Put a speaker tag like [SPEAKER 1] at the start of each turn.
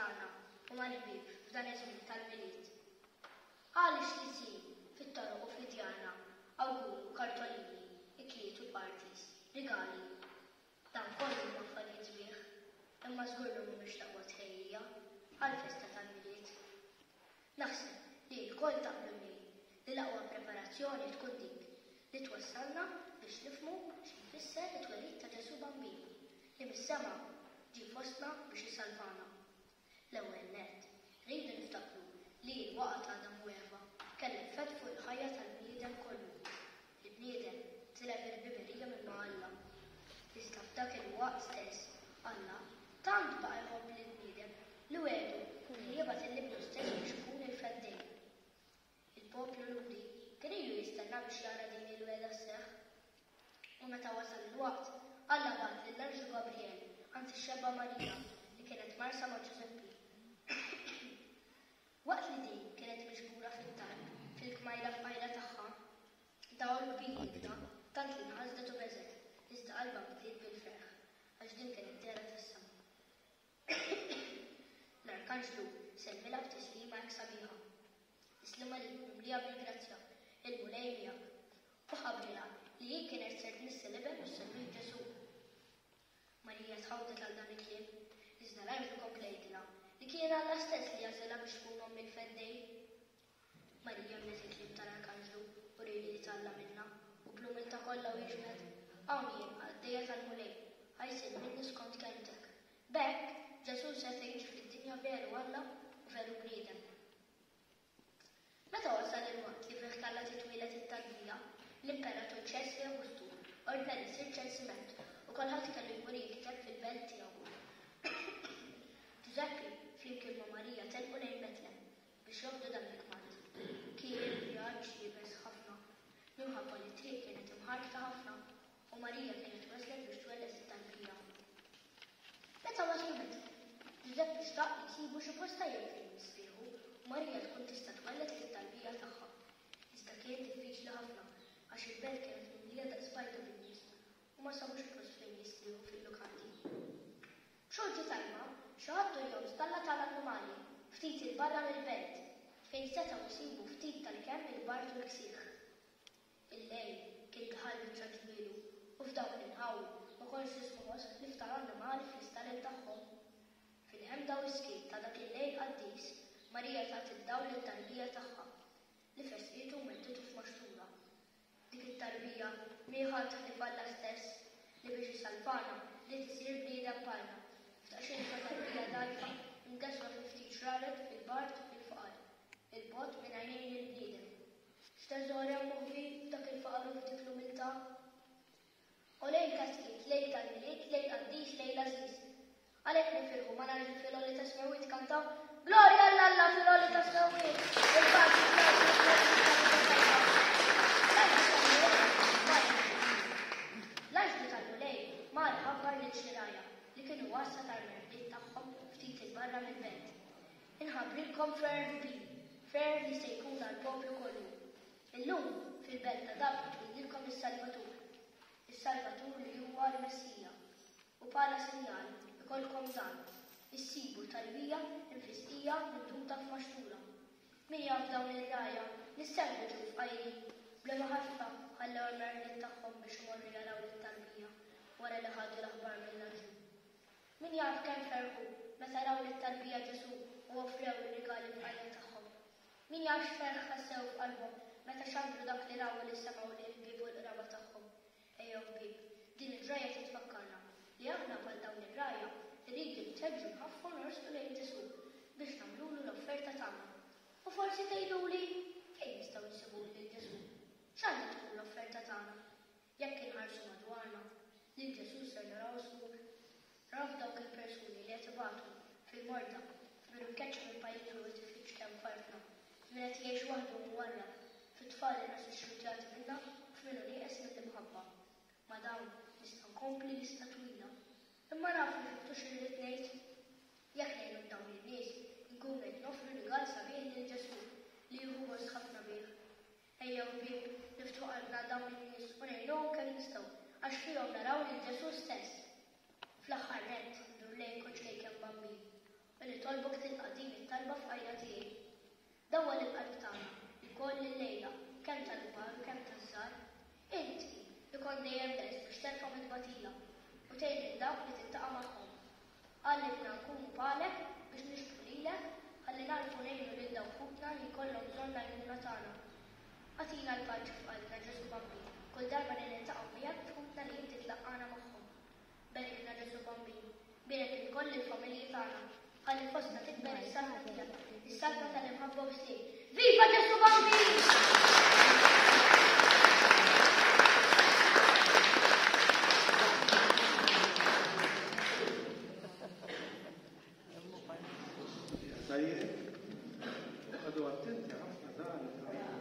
[SPEAKER 1] tagħna u mal-ħbieb f'dan iż-żmien tal-miliet. Għaliex li jsir fit-toroq u fid-djarna awguri, kartolini, ikliet u parties, rigali. Dan kollu ma affarijiet sbieħ, imma żgur li mhumiex taqwa tħejjija għall-festa tal-miliet. Naħseb li l-kol taqblu miegħi li l-aqwa preparazzjoni tkun dik li twassalna biex nifhmu x'jfisser it-twelid ta' Ġesu Bambini li mis-sema ġie fostna biex isalvana. L-ewwel nett rridu niftakru li l-waqgħa ta' Adam u Eva kellha effett fuq il-ħajja tal-bniedem kollu. Il-bniedem tilef il-biberija minn ma' Alla. Iżda f'dak il-waqt stess, Alla tant baqa' jħobb lill-bniedem li wedu li jibgħat il-libnu stess biex ikun il-feddej. Il-poplu ludi kien ilu jistenna biex jara din il-weda sseħħ. U meta wasal il-waqt, Alla bagħat lill-Anġlu Gabriel għand ix-xebba Marija li kienet marsa ma' Ġuseppi. Waqt li din kienet miġbura fit-talb fil-kmajla f'qajla tagħha, daw il-kbir tant li nħażdet u beżet, iżda qalba bdiet bil-ferħ għax din kienet dera tas-sama. L-Arkanġlu semmilha b'tislima hekk sabiħa. Tislima li mimlija bil-grazzja, il-mulejmija u ħabbrilha li hi kienet se tnissiliben u ssemmi Ġesu. Marija tħawdet għal dan il-kliem, iżda l-Anġlu kompla jgħidilha li kien Alla stess li għażilha biex tkun omm il-feddej. Marija mnet il-kliem tal-Arkanġlu u rili li talla minnha u bl-umiltà kollha wieġbet hawn jien għaddejja tal-mulej ħajsir minni skont kelmtek. B'hekk Ġesu se jgħix fid-dinja veru Alla u veru bniedem. Meta wasal il-waqt li fih kellha titwielet it-tarbija, l-Imperatur Ċesri Awgustu ordna li jsir ċensiment u kulħadd kellu jmur jikteb fil-belt tiegħu. Ġuseppi flimkien ma' Marija telqu lejn Betlem biex jobdu dan il-kmand. Kien vjaġġ jibes ħafna, minħabba li t-triq kienet imħarkta ħafna u Marija kienet waslet biex twellet it-tarbija. Meta waslu Betlem, Ġuseppi xtaq li jsibu xi postajiet fejn jistieħu u Marija tkun tista' twellet it-tarbija tagħha. Iżda kien diffiċli ħafna għax il-belt kienet mimlija daqs bajda bin-nies u ma sabux post fejn jistieħu fil-lukandi. B'xorti tajba, xi ħaddu jew stalla tal-annimali ftit il-barra mill-belt fejn setgħu jsibu ftit tal-kemm il-bart u l-ksieħ. Il-lejl kien daħal biċ-ġmielu u f'dawk l-inħawi ma kontx jismu wasf li ftar annimali fl-istalel tagħhom. Fil-ħemda u s-skiet ta' dak il-lejl qaddis, Marija tat id-dawl it-tarbija tagħha li fesqitu u mettitu f'maxtura. Dik it-tarbija mieħad ħlif Alla stess li biex isalvana li tisir bniedem bħalna. F'taqxin ta' tarbija dgħajfa imkesra fi ftit xraret fil-bart u fil-faqar, il-bogħod minn għajnejn il-bniedem. X'teżor hemm moħbi f'dak il-faqar u f'dik l-umiltà? U lejl kastijiet, lejl tal-miliet, lejl qaddis, lejl għażiż. Għalhekk nifirħu ma nagħmlu fil-għoli ta' Smerwit kantaw Glorja l-Alla fil-għoli ta' Smerwit! L-Anġlu tal-mulej mar ħabbar lill-xiraja li kienu wassa tal-merdiet tagħhom ftit il-barra mill-belt. Inħabbrilkom fer kbir, fer li se jkun għall-poplu kollu. Illum fil-belt ta' Dabra twililkom is-Salvatur. Is-Salvatur li huwa l-Messija. U bħala sinjal ikolkom dan, issibu tarbija infisqija mintuta f'maxtura. Min jaf dawn ir-raja nissemmu ġu f'qajri bla ma ħafna ħallew il-merdiet tagħhom biex imorru jaraw it-tarbija wara li ħadu l-aħbar mill-Anġlu. Min jaf kemm ferħu meta raw lit-tarbija Ġesu u offrew ir-rigali f'qajja tagħhom. Min jaf x'ferħ ħassew f'qalbhom meta xandru dak li raw li semgħu li l-ħbieb u l-qraba tagħhom. Ejjew ħbieb, din ir-rajja titfakkarna li aħna bħal dawn ir-rajja irridu nteġġu nħaffu norstu lejn Ġesu biex nagħmlulu l-offerta tagħna. U forsi tgħiduli fejn nistgħu nsibu lil Ġesu. X'għandha tkun l-offerta tagħna? Jekk inħarsu madwarna, lil Ġesu ser naraw żgur. Raf dawk il-persuni li qed ibatu fil-morda f'birukkeċċ minn pajjiż u tiffiċċ kemm farfna, min qed jgħix waħdu mwarrab, fit-tfal inqas ixxutjati minnha u f'minhu nieqes mill-imħabba. Ma dawn nista' nkompli lista twila. Imma naf li fittux irrid ngħid jekk ngħidu dawn in-nies nkunu qed nofru rigal sabiħ lil Ġesu li jieħu gost ħafna bih. Ejjew ħbieb niftħu qalbna dawn in-nies u ngħinuhom kemm nistgħu għax fihom naraw lil Ġesu stess. Fl-aħħar nett ndur lejn Koċ Kejken Bambin u nitolbu nitolbok tilqa' din it-talba f'qajja tiegħi. Dawwa l-qalb tagħna jkoll il-lejla kemm tal-kbar u kemm taż-żgħar. Inti ikun dejjem lest biex terfa' mit-tbatila u tgħid lil dawk li tiltaqa' magħhom. Għallibna nkunu palek biex nixbru lilek ħalli narfu ngħinu lil dawk fuqna li jkollhom bżonn l-għajnuna tagħna. Għatina l-paċi f'qalbna Ġesu Bambin, kull darba li niltaqgħu miegħek f'fuqna li inti tlaqqana magħhom. Berikna Ġesu Bambin, birek inkoll il-familji tagħna, ħalli fostna tikber is-salma tiegħek, is-salma tal-imħabba u ħsieb. Viva Ġesu Bambin!
[SPEAKER 2] Tajjeb, għadu attenti ħafna dan.